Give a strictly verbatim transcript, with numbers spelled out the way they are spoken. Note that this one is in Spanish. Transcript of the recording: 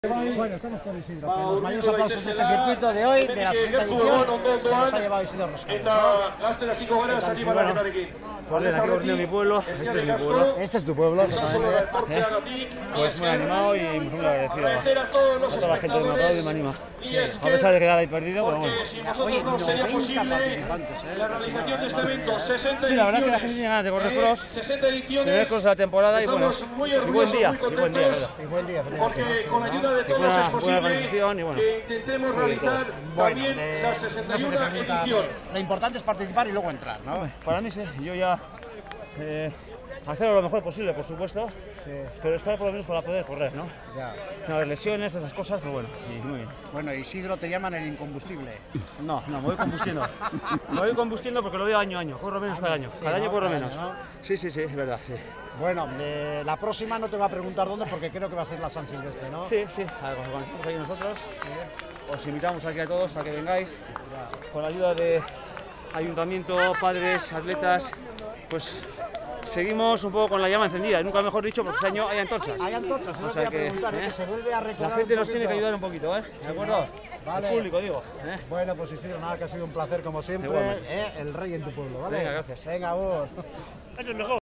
Bueno, estamos con Isidro, que los mayores aplausos de este circuito de hoy, de la sexta edición, se los ha llevado Isidro Roscano. Pues bien, aquí volviendo a mi pueblo, este es mi pueblo. Este es tu pueblo, ¿Eh? Pues muy animado y muy agradecido a toda la gente que me aplaude y me anima. Sí. A pesar de quedar ahí perdido, pero bueno. Oye, noventa participantes, ¿eh? La realización de este evento, sesenta Sí, la verdad es que la gente tiene ganas de correr cross. sesenta ediciones. Primer cross de la temporada y bueno, muy y buen día, muy y buen día, ¿verdad? Y buen día, porque con la ayuda de todos buena, es posible buena organización y bueno, que intentemos realizar Bueno, también eh, la no se sesenta y te una pregunta, edición. lo importante es participar y luego entrar, ¿no? para mí sí, yo ya eh, hacerlo lo mejor posible, por supuesto, Sí. pero estar por lo menos para poder correr, ¿no? Ya. No haber lesiones, esas cosas, pero bueno, y muy bien. Bueno, Isidro te llaman el incombustible. No, no, me voy combustiendo. Me voy combustiendo porque lo veo año a año, corro menos cada año. Cada año ¿no? corro Cada menos. año, ¿no? Sí, sí, sí, es verdad, sí. Bueno, eh, la próxima no te voy a preguntar dónde porque creo que va a ser la San Silvestre, ¿no? Sí, sí, a ver, cuando estamos ahí nosotros, os invitamos aquí a todos a que vengáis con la ayuda de ayuntamiento, padres, atletas, pues seguimos un poco con la llama encendida, nunca mejor dicho, porque este año hay antorchas. Hay antorchas, eso O te sea voy a que, preguntar, ¿eh? ¿eh? que se vuelve a recordar. La gente un nos tiene que poquito. ayudar un poquito, ¿eh? ¿De acuerdo? ¿no? Vale. El público, digo. ¿eh? Bueno, pues Isidro, nada, que ha sido un placer como siempre. Igualmente. ¿eh? El rey en tu pueblo, ¿vale? Venga, gracias. Venga, vos. Es el mejor.